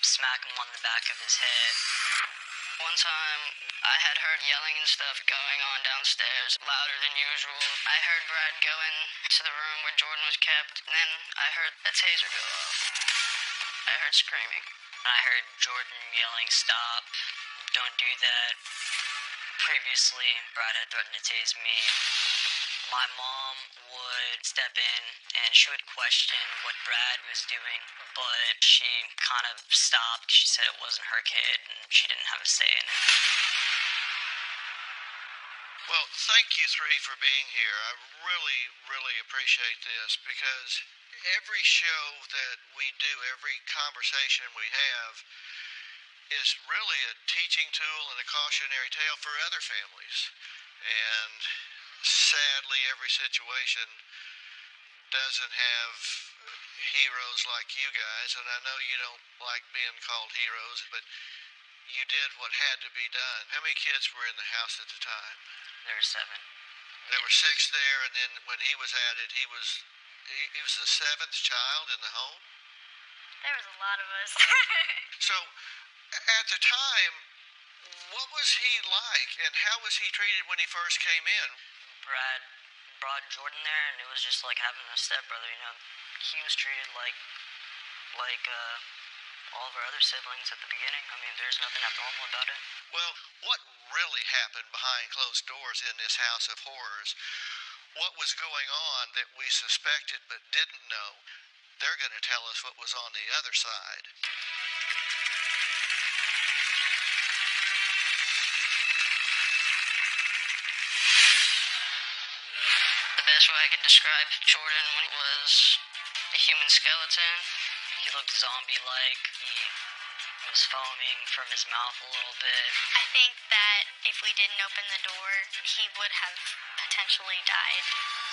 smack him on the back of his head. One time, I had heard yelling and stuff going on downstairs, louder than usual. I heard Brad go into the room where Jordan was kept, and then I heard a taser go off. I heard screaming. I heard Jordan yelling, "Stop, don't do that." Previously, Brad had threatened to tase me. My mom would step in and she would question what Brad was doing, but she kind of stopped. She said it wasn't her kid and she didn't have a say in it. Well, thank you three for being here. I really appreciate this because every show that we do, every conversation we have is really a teaching tool and a cautionary tale for other families. And sadly, every situation doesn't have heroes like you guys, and I know you don't like being called heroes, but you did what had to be done. How many kids were in the house at the time? There were 7. There were 6 there, and then when he was added, he was the 7th child in the home? There was a lot of us. So, at the time, what was he like, and how was he treated when he first came in? Brad brought Jordan there, and it was just like having a stepbrother, you know. He was treated like all of our other siblings at the beginning. I mean, there's nothing abnormal about it. Well, what really happened behind closed doors in this house of horrors? What was going on that we suspected but didn't know? They're going to tell us what was on the other side. The best way I can describe Jordan when he was a human skeleton, he looked zombie-like. He was foaming from his mouth a little bit. I think that if we didn't open the door, he would have potentially died.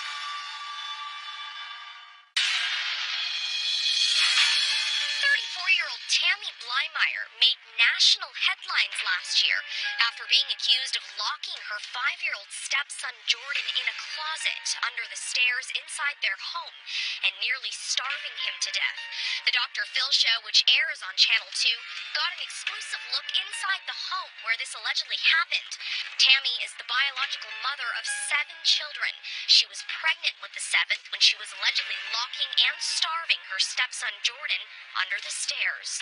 34-year-old Tammy Blymeyer made national headlines last year after being accused of locking her 5-year-old stepson Jordan in a closet under the stairs inside their home and nearly starving him to death. The Dr. Phil show, which airs on Channel 2, got an exclusive look inside the home where this allegedly happened. Tammy is the biological mother of 7 children. She was pregnant with the 7th when she was allegedly locking and starving her stepson Jordan under the stairs.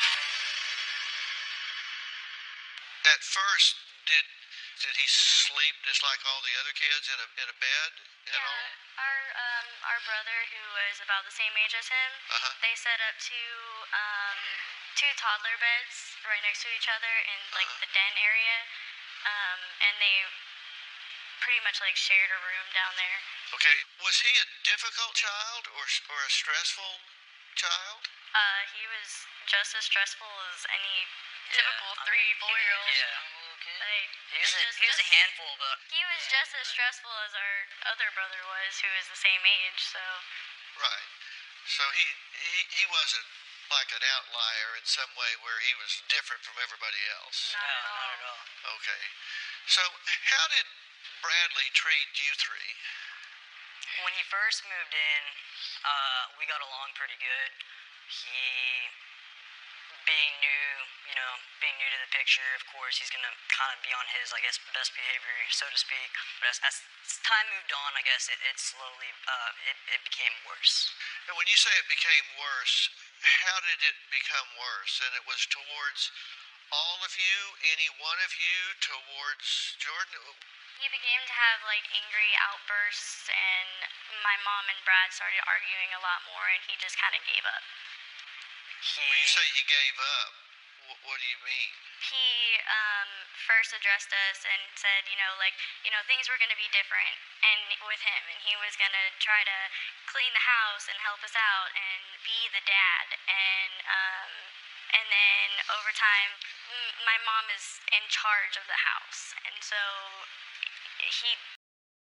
At first, did he sleep just like all the other kids in a bed at all? Our brother, who was about the same age as him, they set up 2 toddler beds right next to each other in like the den area, and they pretty much like shared a room down there. Okay, was he a difficult child or a stressful child? He was just as stressful as any typical 3-4-year-old. Yeah. Like, He was a handful, but he was just as stressful as our other brother was, who was the same age. So Right. So he wasn't like an outlier in some way where he was different from everybody else. not at not all. at all. Okay. So how did Bradley treat you three? When he first moved in, we got along pretty good. He, being new to the picture, of course, he's gonna kind of be on his, I guess, best behavior, so to speak. But as time moved on, I guess it slowly, it became worse. And when you say it became worse, how did it become worse? And it was towards all of you, any one of you, towards Jordan? He began to have like angry outbursts, and my mom and Brad started arguing a lot more, and he just kind of gave up. When you say he gave up, what do you mean? He first addressed us and said, things were going to be different, and with him, and he was going to try to clean the house and help us out and be the dad, and then over time, my mom is in charge of the house, and so he